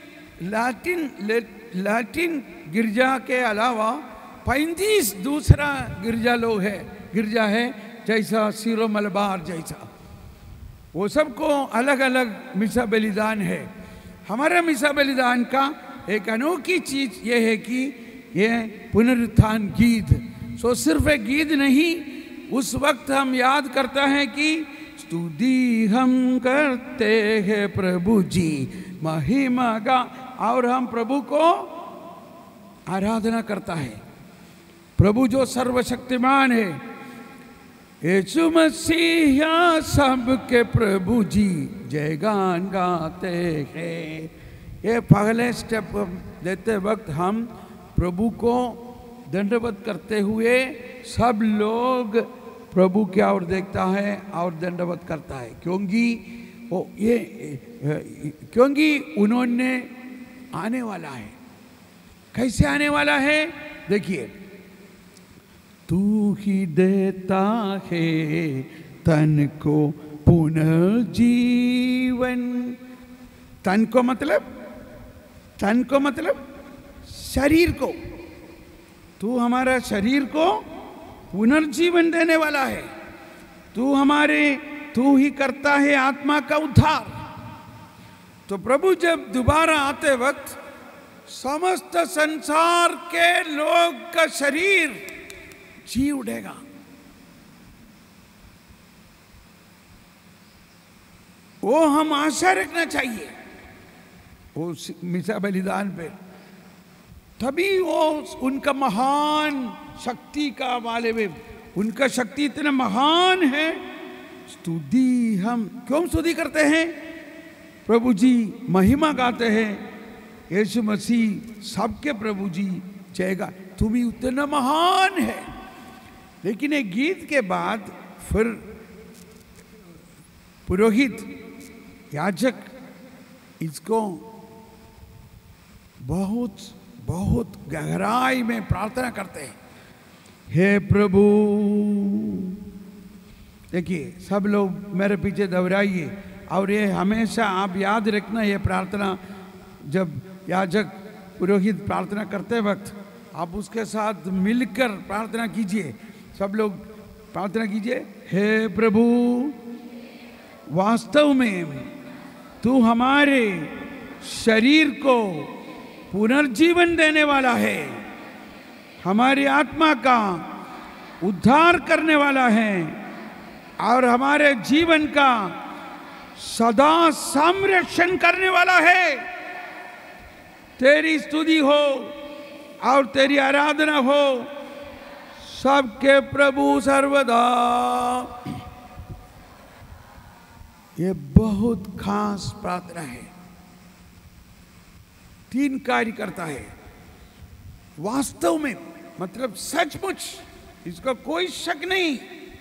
लैटिन गिरजा के अलावा 35 दूसरा गिरजा है जैसा सीरो मलबार जैसा। वो सबको अलग अलग मिसा बलिदान है। हमारा मिसा बलिदान का एक अनोखी चीज ये है कि ये पुनरुत्थान गीत। सो सिर्फ एक गीत नहीं, उस वक्त हम याद करता है कि स्तुति हम करते हैं प्रभु जी महिमा का, और हम प्रभु को आराधना करता है। प्रभु जो सर्वशक्तिमान है, यीशु मसीह सबके प्रभु जी जय गान गाते हैं। ये पहले स्टेप देते वक्त हम प्रभु को दंडवत करते हुए सब लोग प्रभु की ओर देखता है और दंडवत करता है, क्योंकि उन्होंने आने वाला है। कैसे आने वाला है? देखिए, तू ही देता है तन को पुनर्जीवन। तन को मतलब शरीर को। तू हमारा शरीर को पुनर्जीवन देने वाला है। तू ही करता है आत्मा का उद्धार। तो प्रभु जब दोबारा आते वक्त समस्त संसार के लोग का शरीर जी उठेगा। वो हम आशा रखना चाहिए वो मिसा बलिदान पे। तभी वो उनका महान शक्ति का वाले में, उनका शक्ति इतना महान है। स्तुति हम क्यों स्तुति करते हैं? प्रभु जी महिमा गाते हैं। यीशु मसीह सबके प्रभु जी जयगा, तुम ही उतना महान है। लेकिन एक गीत के बाद फिर पुरोहित याजक इसको बहुत बहुत गहराई में प्रार्थना करते हैं, हे प्रभु। देखिए सब लोग मेरे पीछे दोहराइए, और ये हमेशा आप याद रखना, ये प्रार्थना जब याजक पुरोहित प्रार्थना करते वक्त आप उसके साथ मिलकर प्रार्थना कीजिए। सब लोग प्रार्थना कीजिए, हे प्रभु, वास्तव में तू हमारे शरीर को पुनर्जीवन देने वाला है, हमारी आत्मा का उद्धार करने वाला है, और हमारे जीवन का सदा संरक्षण करने वाला है। तेरी स्तुति हो और तेरी आराधना हो सबके प्रभु सर्वदा। ये बहुत खास प्रार्थना है, 3 कार्य करता है। वास्तव में मतलब सचमुच, इसका कोई शक नहीं,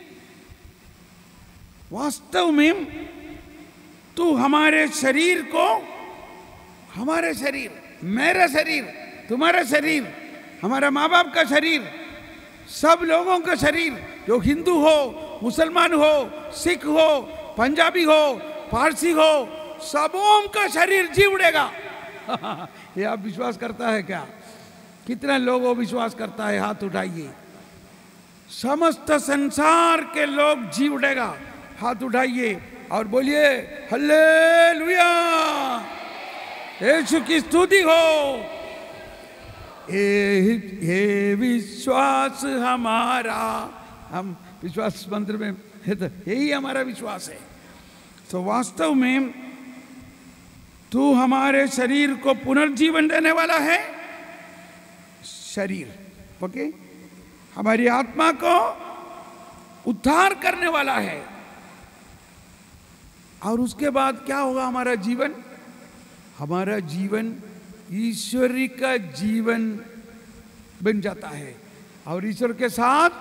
वास्तव में तू हमारे शरीर को, हमारे शरीर, मेरा शरीर, तुम्हारा शरीर, हमारा माँ बाप का शरीर, सब लोगों का शरीर, जो हिंदू हो, मुसलमान हो, सिख हो, पंजाबी हो, पारसी हो, सबों का शरीर जी उड़ेगा। ये आप विश्वास करता है क्या? कितने लोगों विश्वास करता है? हाथ उठाइए। समस्त संसार के लोग जी उठेगा, हाथ उठाइए और बोलिए हालेलुया, यीशु की स्तुति हो। ये विश्वास हमारा, हम विश्वास मंत्र में है तो यही हमारा विश्वास है। तो वास्तव में तू हमारे शरीर को पुनर्जीवन देने वाला है, शरीर, ओके, हमारी आत्मा को उद्धार करने वाला है। और उसके बाद क्या होगा? हमारा जीवन, हमारा जीवन ईश्वरी का जीवन बन जाता है, और ईश्वर के साथ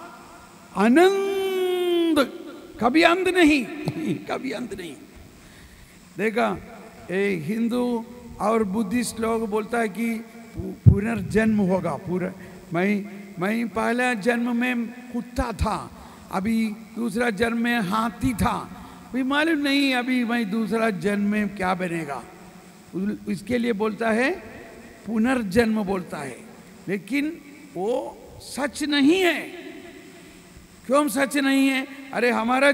आनंद, कभी अंत नहीं, कभी अंत नहीं। देखा, हिंदू और बुद्धिस्ट लोग बोलता है कि पुनर्जन्म होगा। मैं पहला जन्म में कुत्ता था, अभी दूसरा जन्म में हाथी था, अभी मालूम नहीं अभी मैं दूसरा जन्म में क्या बनेगा। इसके लिए बोलता है पुनर्जन्म बोलता है, लेकिन वो सच नहीं है। क्यों सच नहीं है? अरे हमारा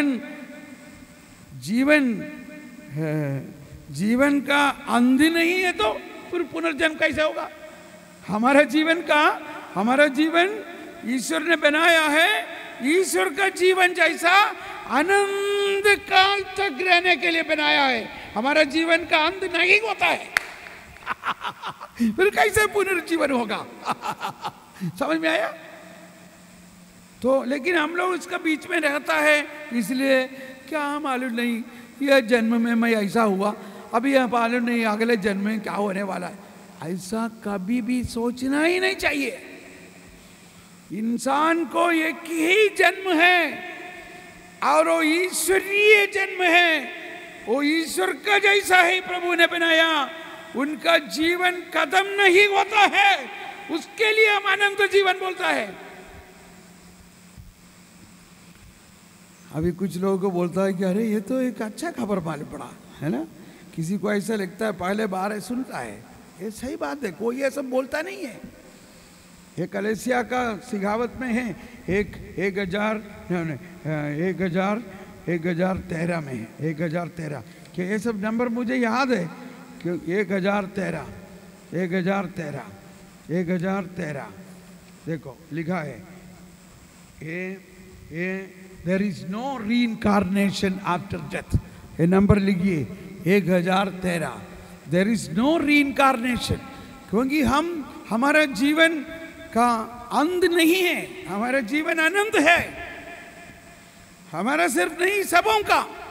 जीवन का अंत नहीं है तो फिर पुनर्जन्म कैसे होगा? हमारा जीवन ईश्वर ने बनाया है, ईश्वर का जीवन जैसा आनंद काल तक रहने के लिए बनाया है। हमारा जीवन का अंत नहीं होता है। फिर कैसे पुनर्जीवन होगा? समझ में आया? तो लेकिन हम लोग इसका बीच में रहता है, इसलिए क्या मालूम नहीं यह जन्म में मैं ऐसा हुआ, अभी यह मालूम नहीं अगले जन्म में क्या होने वाला है। ऐसा कभी भी सोचना ही नहीं चाहिए। इंसान को एक ही जन्म है और वो ईश्वरीय जन्म है, वो ईश्वर का जैसा ही प्रभु ने बनाया। उनका जीवन खत्म नहीं होता है, उसके लिए हम अनंत जीवन बोलता है। अभी कुछ लोगों को बोलता है कि अरे ये तो एक अच्छा खबर मालूम पड़ा है ना, किसी को ऐसा लगता है, पहले बार सुनता है। ये सही बात है, कोई ये सब बोलता नहीं है। ये कलेसिया का सिखावत में है, 1013 में है, 1013 कि ये सब नंबर मुझे याद है कि 1013 देखो लिखा है, there is no reincarnation after death. ये नंबर लिखिए 1013, देयर इज नो रीइंकार्नेशन, क्योंकि हमारा जीवन का अंत नहीं है, हमारा जीवन अनंत है। हमारा सिर्फ नहीं, सबों का।